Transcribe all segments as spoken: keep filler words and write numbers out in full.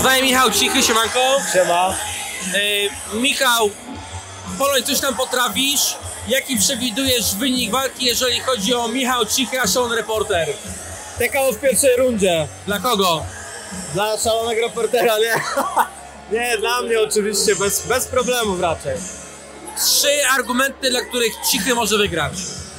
Poznaję Michał Cichy, siemanko. Siema. Yy, Michał, ponoć coś tam potrafisz. Jaki przewidujesz wynik walki, jeżeli chodzi o Michał Cichy, a Szalony Reporter? T K O w pierwszej rundzie. Dla kogo? Dla Szalonego Reportera, nie? Nie, dla mnie oczywiście, bez, bez problemów raczej. Trzy argumenty, dla których Cichy może wygrać.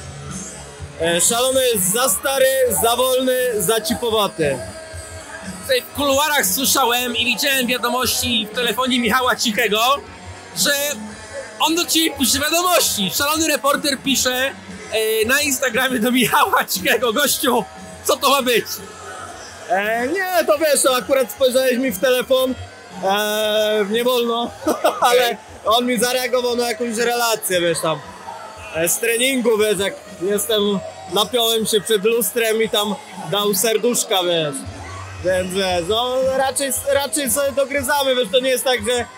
E, Szalony jest za stary, za wolny, za cipowaty. Tutaj w kuluarach słyszałem i widziałem wiadomości w telefonie Michała Cichego, że on do ciebie pisze wiadomości. Szalony Reporter pisze e, na Instagramie do Michała Cichego: gościu, co to ma być? E, nie, to wiesz, to akurat spojrzałeś mi w telefon, e, nie wolno, ale on mi zareagował na jakąś relację, wiesz, tam e, z treningu, wiesz, jak jestem, napiąłem się przed lustrem i tam dał serduszka, wiesz. Więc wiesz, no raczej, raczej sobie dogryzamy, wiesz, to nie jest tak, że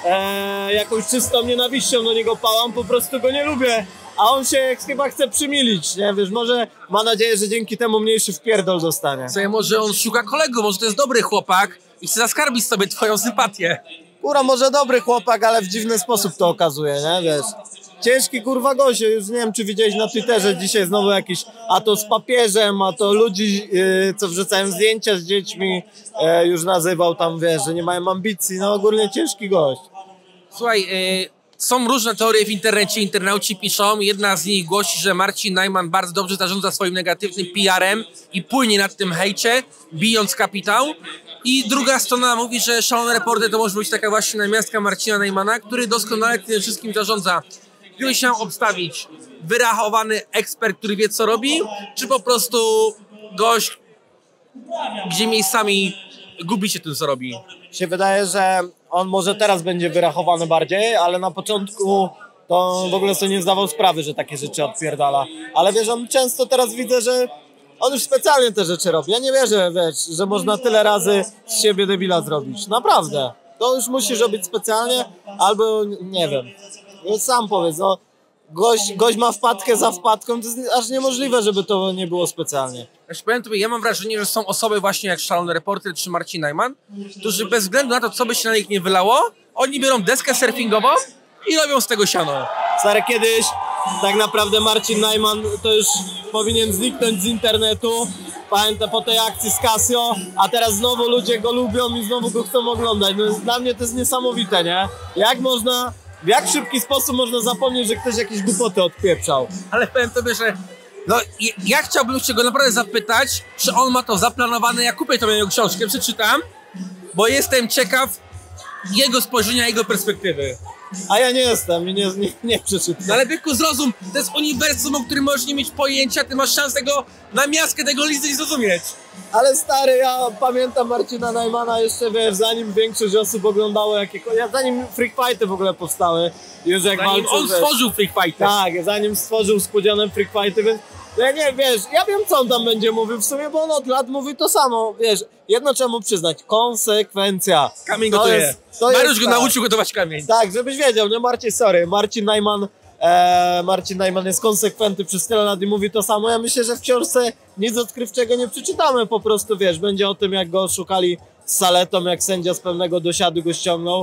e, jakąś czystą nienawiścią do niego pałam, po prostu go nie lubię, a on się chyba chce przymilić, nie, wiesz, może ma nadzieję, że dzięki temu mniejszy wpierdol dostanie. Słuchaj, może on szuka kolegów, może to jest dobry chłopak i chce zaskarbić sobie twoją sympatię. Kurwa, może dobry chłopak, ale w dziwny sposób to okazuje, nie, wiesz. Ciężki kurwa gość, już nie wiem, czy widziałeś na Twitterze dzisiaj znowu jakiś, a to z papieżem, a to ludzi, yy, co wrzucają zdjęcia z dziećmi, yy, już nazywał tam, wiesz, że nie mają ambicji, no ogólnie ciężki gość. Słuchaj, yy, są różne teorie w internecie, internauci piszą, jedna z nich głosi, że Marcin Najman bardzo dobrze zarządza swoim negatywnym P R-em i płynie nad tym hejcie, bijąc kapitał. I druga strona mówi, że Szalony Reporter to może być taka właśnie namiastka Marcina Najmana, który doskonale tym wszystkim zarządza. Gdybyś chciał obstawić wyrachowany ekspert, który wie, co robi, czy po prostu gość, gdzie miejscami gubi się tym, co robi? Się wydaje, że on może teraz będzie wyrachowany bardziej, ale na początku to w ogóle sobie nie zdawał sprawy, że takie rzeczy odpierdala. Ale wiesz, on często teraz widzę, że on już specjalnie te rzeczy robi. Ja nie wierzę, wiesz, że można tyle razy z siebie debila zrobić. Naprawdę. To już musisz robić specjalnie, albo nie wiem. Sam powiedz, no, gość, gość ma wpadkę za wpadką, to jest aż niemożliwe, żeby to nie było specjalnie. Ja powiem tobie, ja mam wrażenie, że są osoby właśnie jak Szalony Reporter czy Marcin Najman, którzy bez względu na to, co by się na nich nie wylało, oni biorą deskę surfingową i robią z tego siano. Stary, kiedyś tak naprawdę Marcin Najman to już powinien zniknąć z internetu, pamiętam, po tej akcji z Casio, a teraz znowu ludzie go lubią i znowu go chcą oglądać. No, dla mnie to jest niesamowite, nie? Jak można... W jak szybki sposób można zapomnieć, że ktoś jakieś głupoty odpieprzał? Ale powiem tobie, że no, ja chciałbym się go naprawdę zapytać, czy on ma to zaplanowane. Ja kupię tą jego książkę, przeczytam, bo jestem ciekaw jego spojrzenia, jego perspektywy. A ja nie jestem i nie, nie, nie przeczytam. No ale byku, zrozum, to jest uniwersum, o którym możesz nie mieć pojęcia, ty masz szansę tego na miastkę tego listy zrozumieć. Ale stary, ja pamiętam Marcina Najmana jeszcze, wiesz, zanim większość osób oglądało jakiekolwiek, zanim Freak Fighty w ogóle powstały. Już jak zanim walczył, on wiesz, stworzył Freak Fighty. Tak, zanim stworzył z Pudzianem Freak Fighty, więc ja nie, wiesz, ja wiem, co on tam będzie mówił w sumie, bo on od lat mówi to samo, wiesz, jedno trzeba mu przyznać, konsekwencja. Kamień gotuje. Mariusz go tak. nauczył gotować kamień. Tak, żebyś wiedział, nie Marcin, sorry, Marcin Najman, e, Marcin Najman jest konsekwentny przez tyle lat i mówi to samo. Ja myślę, że w książce nic odkrywczego nie przeczytamy, po prostu, wiesz, będzie o tym, jak go szukali z Saletą, jak sędzia z pewnego dosiadu go ściągnął,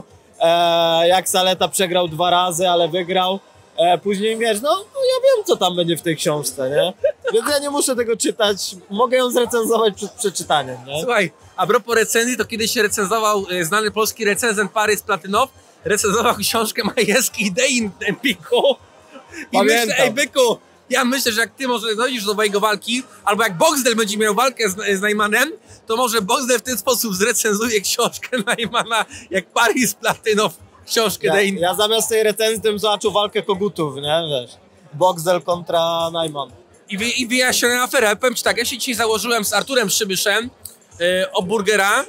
e, jak Saleta przegrał dwa razy, ale wygrał. E, później, wiesz, no, no ja wiem, co tam będzie w tej książce, nie? Więc ja nie muszę tego czytać, mogę ją zrecenzować przed przeczytaniem, nie? Słuchaj, a propos recenzji, to kiedyś się recenzował e, znany polski recenzent Parys Platynow, recenzował książkę Majewskiej Idei Empiku. I Pamiętam. myślę, ej byku, ja myślę, że jak ty może dojdziesz do mojego walki, albo jak Boxdel będzie miał walkę z, z Najmanem, to może Boxdel w ten sposób zrecenzuje książkę Najmana, jak Parys Platynow książkę Ja, Idei. ja zamiast tej recenzji tym zobaczył walkę kogutów, nie? Wiesz, Boxdel kontra Najman. I, wy, i wyjaśniona afera. Powiem ci tak, ja się dzisiaj założyłem z Arturem Przybyszem yy, o burgera.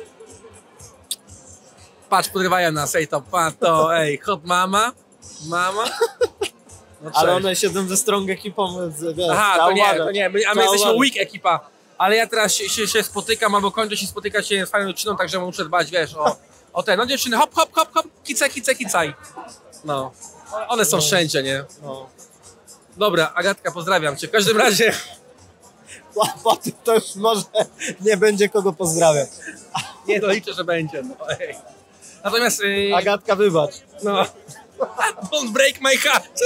Patrz, podrywają nas, ej to, pa, to, ej, hot mama, mama. No, ale one siedzą ze strong ekipą, więc wiesz, aha, to nie, to nie, my, a my Trzeba jesteśmy uważać. weak ekipa. Ale ja teraz się, się, się spotykam, albo kończę się spotykać się z fajną dziewczyną, także muszę dbać, wiesz, o, o te, no dziewczyny, hop, hop, hop, hop, kice, kice, kicaj. No, one są No. wszędzie, nie? No. Dobra, Agatka, pozdrawiam cię. W każdym razie po, po tym to już może nie będzie kogo pozdrawiać. Nie, to liczę, że będzie. No, ej. Natomiast... Yy, Agatka, wybacz. no... Don't break my heart.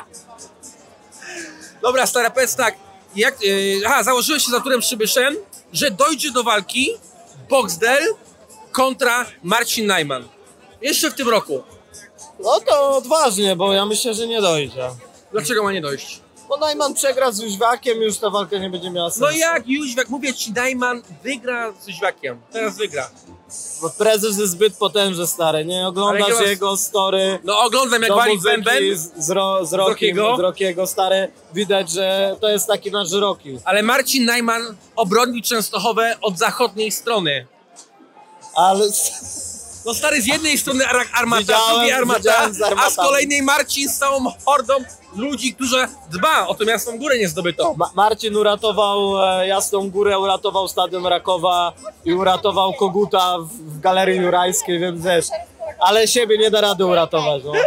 Dobra, stara, powiedz tak. Jak, yy, aha, założyłeś się z Arturem Przybyszem, że dojdzie do walki Boxdel kontra Marcin Najman. Jeszcze w tym roku. No to odważnie, bo ja myślę, że nie dojdzie. Dlaczego ma nie dojść? Bo Najman przegra z Jóźwiakiem, już ta walka nie będzie miała sensu. No jak Jóźwiak, mówię ci, Najman wygra z Jóźwiakiem. Teraz wygra. Bo prezes jest zbyt potężny, stary, nie oglądasz Ale jego story. No oglądam jak do wali muzyki bęben. z, z, ro, z, Rockiem, Rockiego. z Rockiego, stary, widać, że to jest taki nasz Rocky. Ale Marcin Najman obronił Częstochowę od zachodniej strony. Ale... No stary, z jednej strony ar armata, z Widziałem, drugiej armata, widziałem z a z armatami. kolejnej Marcin z całą hordą ludzi, którzy dba o tę Jasną Górę niezdobytą. Ma Marcin uratował e, Jasną Górę, uratował Stadion Rakowa i uratował Koguta w, w Galerii Jurajskiej, więc wiesz, ale siebie nie da rady uratować, no.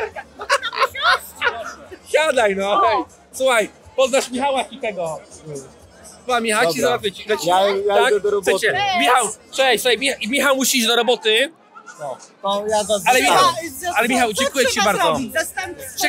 Siadaj no, hej. Słuchaj, poznasz Michała Kitego. Chyba Michał ci Dobra. załatwi. Leci. Ja- ja idę do roboty. Chcecie? Michał, cześć, słuchaj, Michał, Michał musi iść do roboty. No, to ja was Ale Michał, zostawiam. ale Michał, dziękuję ci bardzo. Zastępstwo